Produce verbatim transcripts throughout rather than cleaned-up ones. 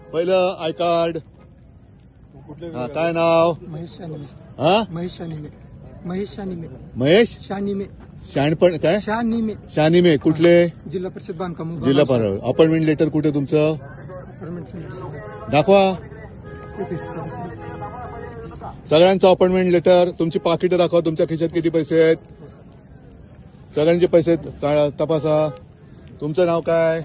पहिलं I card. हा काय नाव? महेश शानिमे. हा महेश शानिमे. महेश शानिमे. महेश शानिमे. शाणपण काय? शानिमे. शानिमे. कुठले? जिल्हा परिषद बांधकाम. जिल्हा परिषद. अपॉइंटमेंट लेटर कुठे तुमचं? दाखवा सगळ्यांचं अपॉइंटमेंट लेटर. तुमची पाकिटं दाखवा. तुमच्या खिशात किती पैसे आहेत? सगळ्यांचे पैसे तपासा. तुमचं नाव काय?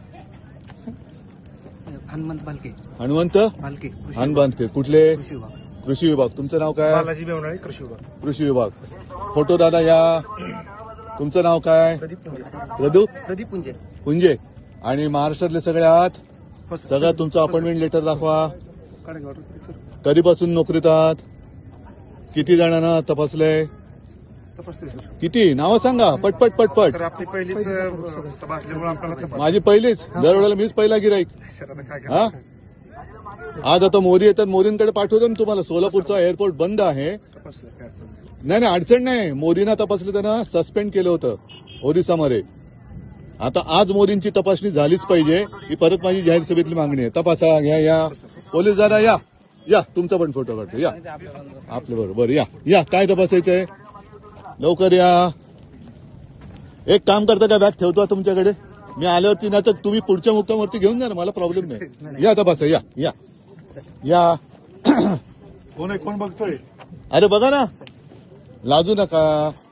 हनुमंत बालके. हनुमंत बालके. हनुमंत कुठले? कृषी विभाग. तुमचं नाव काय? बालाजी बेवनाळे, कृषी विभाग. कृषी विभाग. फोटो दादा या. तुमचं नाव काय? प्रदीप पुंजे. प्रदू प्रदीप पुंजे. पुंजे. आणि महाराष्ट्रातले सगळे आहात? सगळं तुमचं अपॉइंटमेंट लेटर दाखवा. कधीपासून नोकरीत आहात? किती जणांना तपासलंय? किती नावं सांगा पटपट पटपट. आपली पहिलीच सभा असल्यामुळे आपल्याला माझी पहिलीच. दरवेळेला मीच पहिला गिराईक. हा आज आता मोदी येतात. मोदींकडे पाठवतो ना तुम्हाला. सोलापूरचा एअरपोर्ट बंद आहे. नाही नाही अडचण नाही. मोदींना तपासलं त्यांना सस्पेंड केलं होतं ओरिसामध्ये. आता आज मोदींची तपासणी झालीच पाहिजे. ही परत माझी जाहीर सभेतली मागणी आहे. तपासा. घ्या या पोलीस दादा या या तुमचा पण फोटो काढतो. या आपल्या बरोबर या या. काय तपासायचंय? लवकर या. एक काम करता का? बॅग ठेवतो तुमच्याकडे. मी आल्यावरती ना तर तुम्ही पुढच्या मुक्कामावरती घेऊन जा ना. मला प्रॉब्लेम नाही. या तपासा. या या या. कोण आहे? कोण बघतोय? अरे बघा ना. लाजू नका.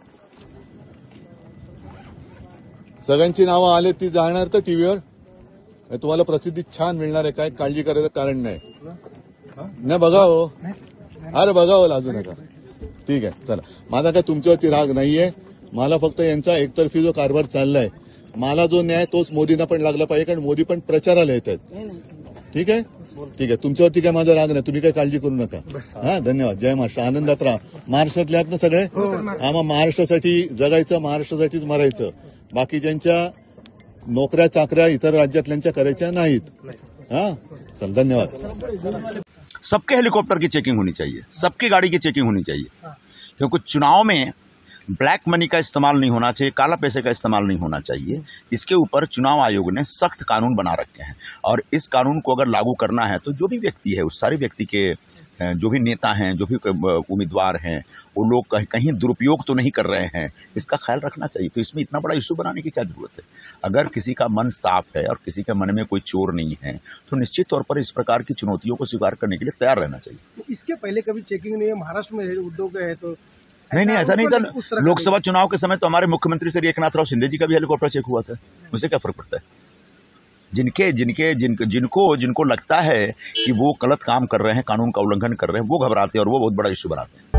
सगळ्यांची नावं आले ती जाणार तर टीव्हीवर. तुम्हाला प्रसिद्धी छान मिळणार आहे. काय काळजी करायचं कारण नाही. नाही बघा हो. अरे बघा हो. लाजू नका. ठीक आहे चला. माझा काय तुमच्यावरती राग नाहीये. मला फक्त यांचा एकतर्फी जो कारभार चाललाय मला जो न्याय तोच मोदींना पण लागला पाहिजे. कारण मोदी पण प्रचाराला येत आहेत. ठीक आहे ठीक आहे. तुमच्यावरती काय माझा राग नाही. तुम्ही काय काळजी करू नका. हा धन्यवाद. जय महाराष्ट्र. आनंदात राहा. महाराष्ट्रातले आहात ना सगळे? हा मग महाराष्ट्रासाठी जगायचं. महाराष्ट्रासाठीच मरायचं. बाकीच्यांच्या नोकऱ्या चाकऱ्या इतर राज्यातल्यांच्या करायच्या नाहीत. हाँ चल धन्यवाद. सबके हेलीकॉप्टर की चेकिंग होनी चाहिए. सबकी गाड़ी की चेकिंग होनी चाहिए. क्योंकि चुनाव में ब्लैक मनी का इस्तेमाल नहीं होना चाहिए. काला पैसे का इस्तेमाल नहीं होना चाहिए. इसके ऊपर चुनाव आयोग ने सख्त कानून बना रखे हैं. और इस कानून को अगर लागू करना है तो जो भी व्यक्ति है उस सारे व्यक्ति के जो भी नेता हैं जो भी उम्मीदवार हैं वो लोग कहीं कहीं दुरुपयोग तो नहीं कर रहे हैं. इसका ख्याल रखना चाहिए. तो इसमें इतना बड़ा इशू बनाने की क्या जरूरत है? अगर किसी का मन साफ है और किसी के मन में कोई चोर नहीं है तो निश्चित तौर पर इस प्रकार की चुनौतियों को स्वीकार करने के लिए तैयार रहना चाहिए. इसके पहले कभी चेकिंग नहीं है? महाराष्ट्र में उद्योग है तो नहीं नहीं ऐसा नहीं था. लोकसभा चुनाव के समय तो हमारे मुख्यमंत्री श्री एकनाथ राव शिंदे जी का भी हेलीकॉप्टर चेक हुआ था. उससे क्या फर्क पड़ता है? जिनके जिनके जिन, जिनको जिनको लगता है कि वो गलत काम कर रहे हैं, कानून का उल्लंघन कर रहे हैं, वो घबराते हैं और वो बहुत बड़ा इश्यू बनाते हैं.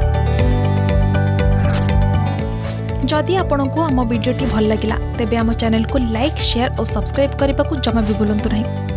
जदि आपंक आम भिडी भल लगा तेब आम चैनल को लाइक शेयर और सब्सक्राइब करने को जमा भी भूलु नहीं.